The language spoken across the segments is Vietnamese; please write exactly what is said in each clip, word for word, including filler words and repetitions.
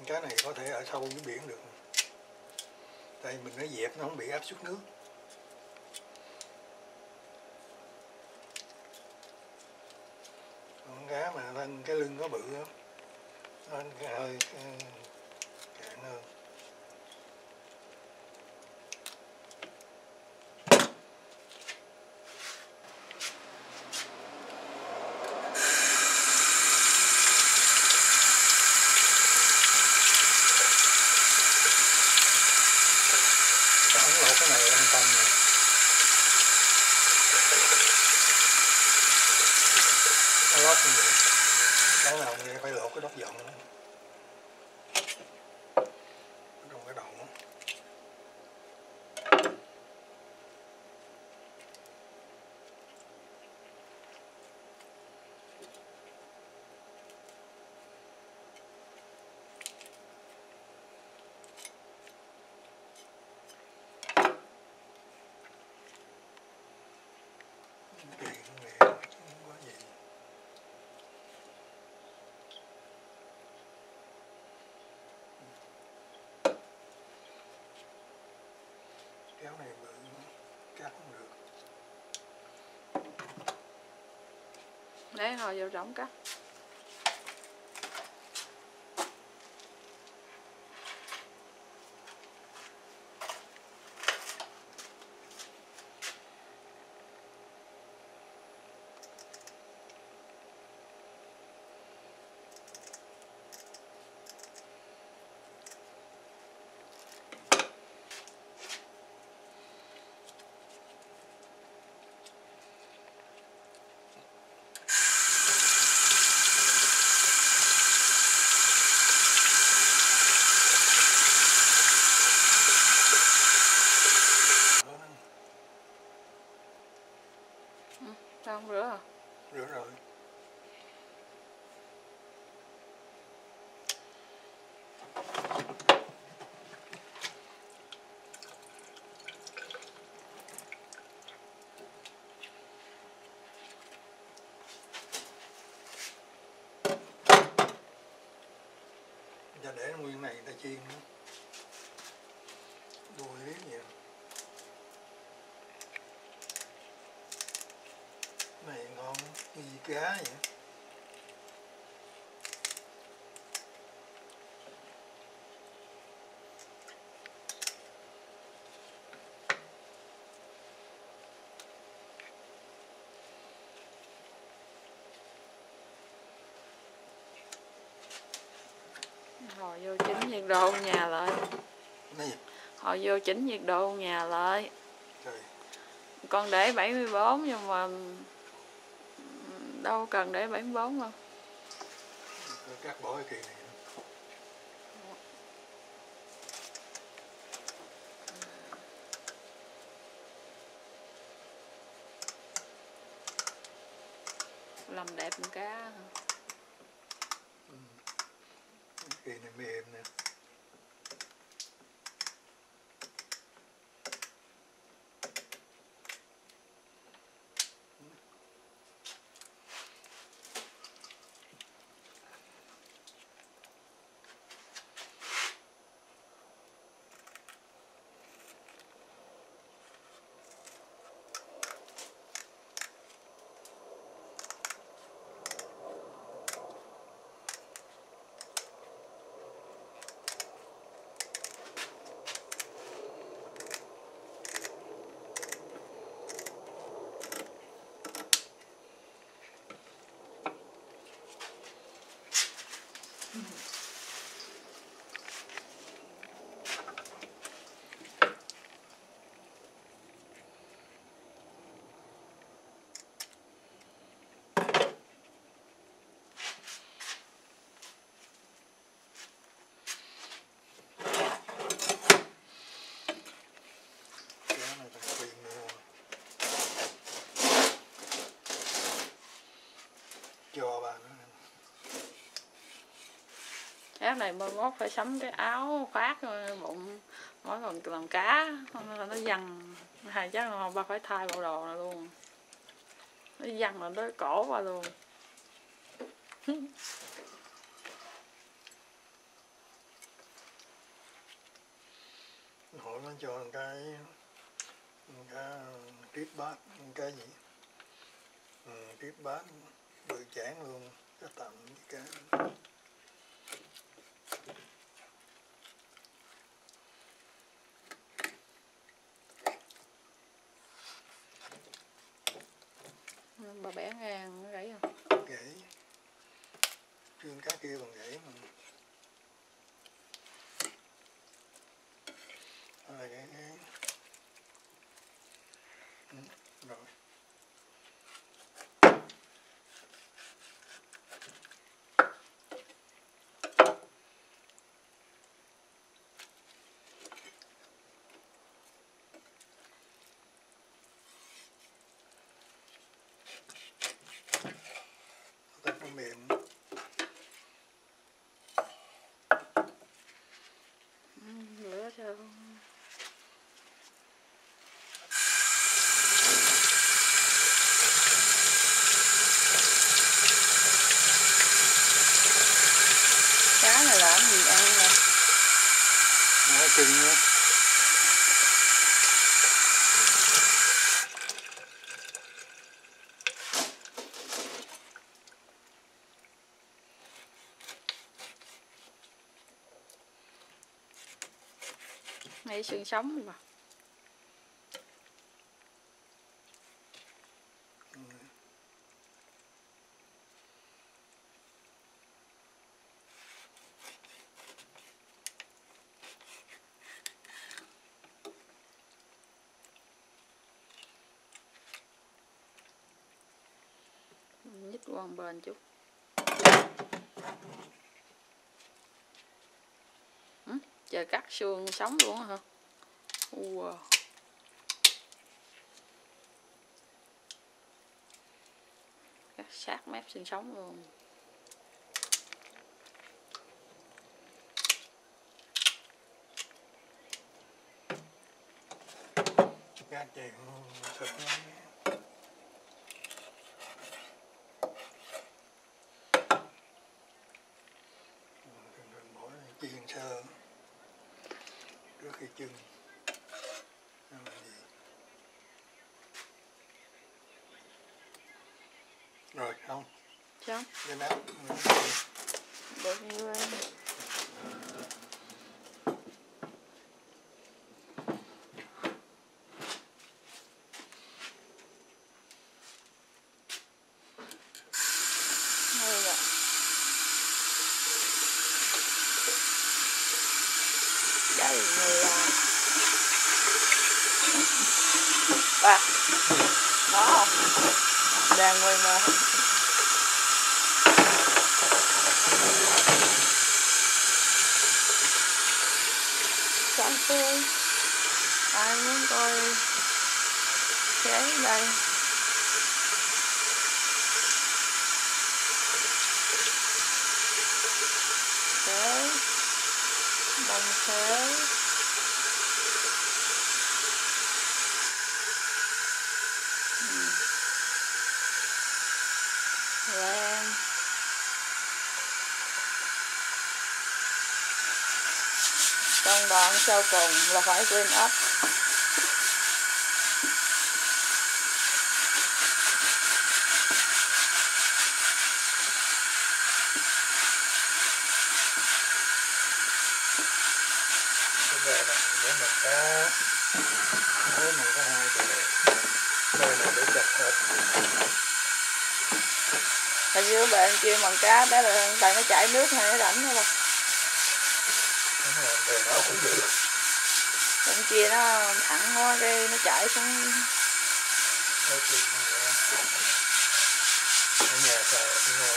Cái này có thể ở sâu dưới biển được, tại mình nó dẹp nó không bị áp suất nước. Con cá mà thân cái lưng nó bự lắm, nó hơi cạn hơn. Lột cái này ăn tanh này. Nó lót như vậy. Cái nào mình phải lột cái đốt giòn nữa. Trong cái đầu đó. Kéo này bự cắt không được. Để hồi vô rỗng cắt. Sao không rửa à? Rửa rồi. Giờ để nguyên này ta chiên nữa. Đùi liếc vậy. Này ngon như cá vậy. Hồi vô chỉnh nhiệt độ nhà lại. Này. Hồi vô chỉnh nhiệt độ nhà lại. Trời. Con để bảy mươi bốn nhưng mà đâu cần để bảy mươi bốn đâu. Cắt bỏ cái kỳ này. Làm đẹp con cá. Ừ. Kỳ này mềm nè. Cho bà nữa. Cái này mai mốt phải sắm cái áo khoác bụng mỗi lần làm cá không là nó văng, hay chắc là ba phải thay bộ đồ này luôn, nó văng là tới cổ ba luôn. nó cho cái cái tiếp bát cái gì ừ, tiếp bát bự chén luôn cho tặng cái bà bẻ ngang nó gãy không? gãy xương cá kia còn gãy mà rồi cái, cái... Ừ, rồi tập nó mềm lửa sao cá này làm gì ăn nè nó chừng nữa ngay xương sống mà ừ. nhích qua một bên chút. Ừ, trời cắt xương sống luôn hả? Wow. Cắt sát mép xương sống luôn. Cá chèn thịt nó chiên sơ trước khi chưng rồi không Xong cái nắp được như vậy. Đây người làm ba đó đang quay mà xong xuôi. Ai muốn coi cái đây thế bông thế len trong đoạn sau cùng là phải clean up. cái bề này để mình cá với mình có hai bề bề này để chặt thịt Hình như bạn kia bằng cá đó là tại nó chảy nước hay nó rảnh thôi. đúng rồi bề nó cũng được Bên kia nó thẳng quá cái nó chảy xuống. ở nhà xài cũng ngon.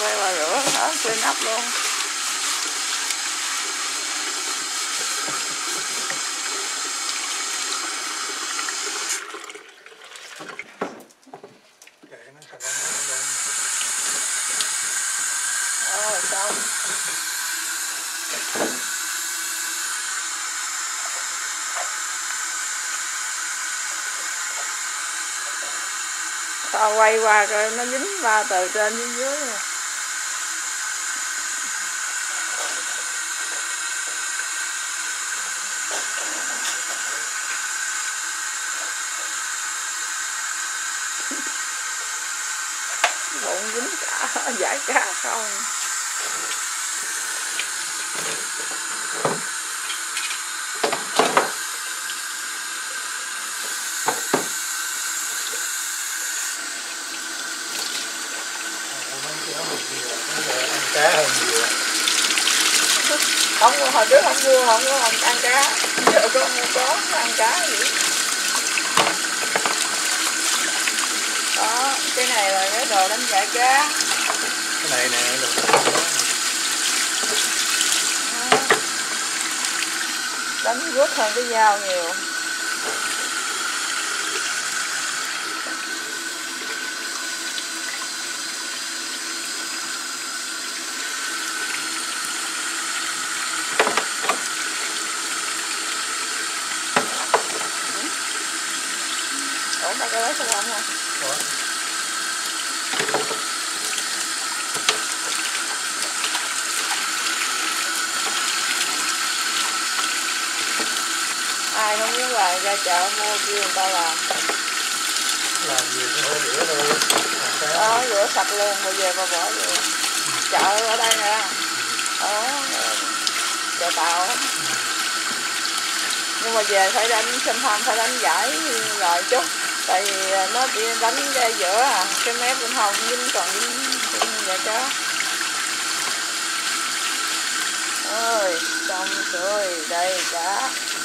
quay qua rửa hết clean up luôn. Để nó sạch nó luôn. Rồi xong. Tao quay qua coi nó dính ba từ trên dưới dưới rồi. Bụng dính cả giải cá không. Cá hơn nhiều. Không, hồi trước không mua, không có ăn cá. Giờ có mua có ăn cá gì. Đó, cái này là cái đồ đánh giải cá. Cái này nè, đồ đánh rút hơn cái dao nhiều. Ủa, ba cái lấy sao không hả? Ủa? Ai không muốn là ra chợ mua kia người ta làm. Làm gì cũng phải rửa thôi. Đó, rửa sạch luôn, rồi về mà bỏ vô. Chợ ở đây nè. Đó, chợ Tàu. Nhưng mà về phải đánh xem thăm, phải đánh giải rồi chút. Tại vì nó bị đánh ra giữa à, cái mép bên hông dính còn dính vậy chứ. Ôi, xong rồi, đây cá.